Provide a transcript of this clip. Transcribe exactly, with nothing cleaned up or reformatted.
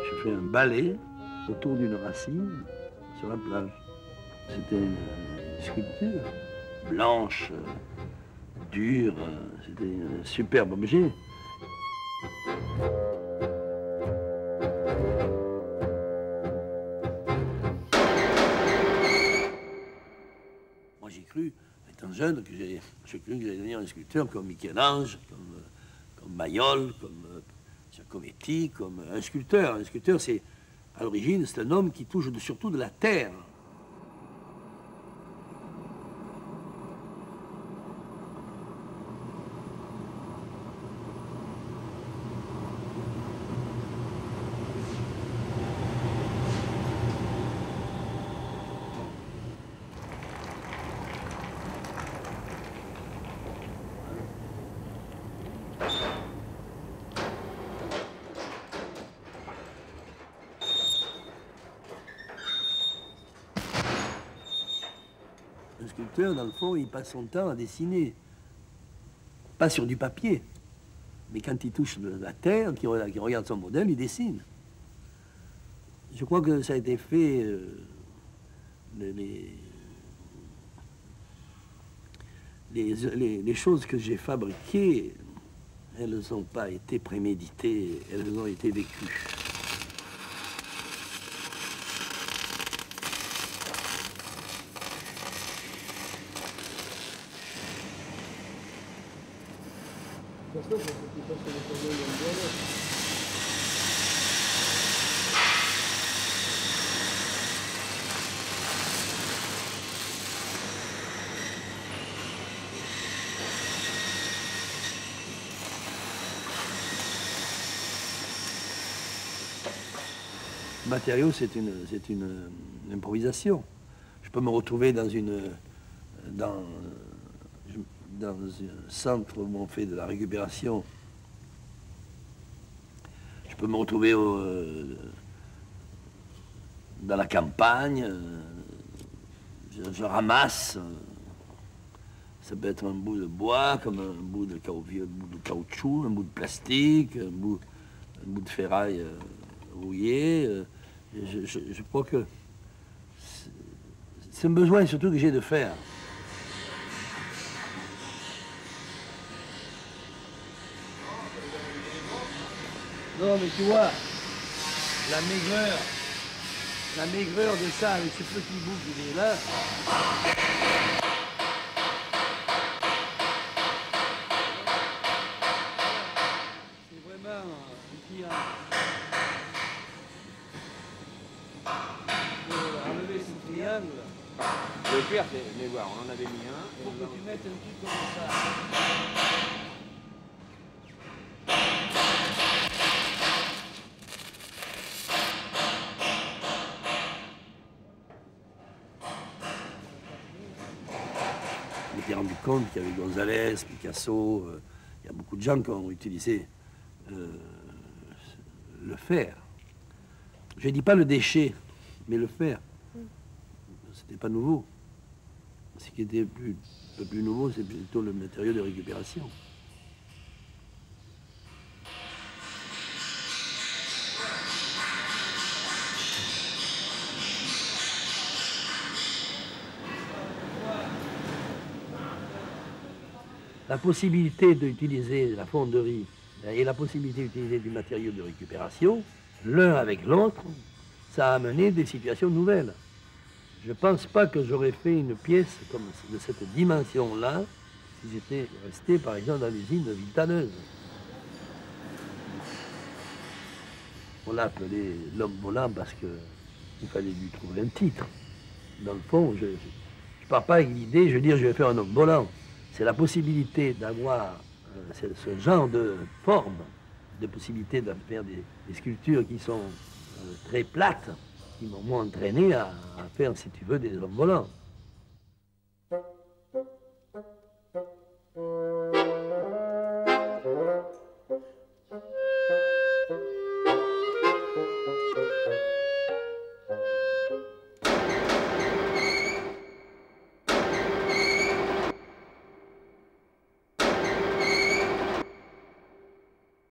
Je fais un balai autour d'une racine sur la plage. C'était une sculpture blanche, dure, c'était un superbe objet. Moi j'ai cru, étant jeune, que j'ai cru que j'allais devenir un sculpteur comme Michel-Ange, comme, comme Mayol, comme Giacometti, comme un sculpteur. Un sculpteur, c'est, à l'origine, c'est un homme qui touche de, surtout de la terre. Un sculpteur, dans le fond, il passe son temps à dessiner. Pas sur du papier, mais quand il touche de la terre, qu'il regarde son modèle, il dessine. Je crois que ça a été fait... Euh, les, les, les, les choses que j'ai fabriquées, elles n'ont pas été préméditées, elles ont été vécues. Le matériau, c'est une, c'est une, une improvisation. Je peux me retrouver dans une, dans, dans un centre où on fait de la récupération. Je peux me retrouver au, dans la campagne. Je, je ramasse. Ça peut être un bout de bois, comme un bout de, un bout de caoutchouc, un bout de plastique, un bout, un bout de ferraille rouillée. Je, je, je crois que c'est un besoin surtout que j'ai de faire. Non, mais tu vois, la maigreur, la maigreur de ça, avec ce petit bout qui est là. C'est vraiment un petit... Enlever ce triangle. Le faire, c'est les voir, on en avait mis un. Il faut que tu mettes un truc comme ça. Je m'étais rendu compte qu'il y avait Gonzalez, Picasso, euh, il y a beaucoup de gens qui ont utilisé euh, le fer. Je ne dis pas le déchet, mais le fer. C'était pas nouveau. Ce qui était plus, le plus nouveau, c'est plutôt le matériau de récupération. La possibilité d'utiliser la fonderie et la possibilité d'utiliser du matériau de récupération, l'un avec l'autre, ça a amené des situations nouvelles. Je ne pense pas que j'aurais fait une pièce comme de cette dimension-là si j'étais resté, par exemple, dans l'usine de Villetaneuse. On l'a appelé l'homme volant parce qu'il fallait lui trouver un titre. Dans le fond, je ne pars pas avec l'idée, je veux dire, je vais faire un homme volant. C'est la possibilité d'avoir euh, ce genre de forme, de possibilité de faire des, des sculptures qui sont euh, très plates, qui m'ont entraîné à, à faire, si tu veux, des hommes volants.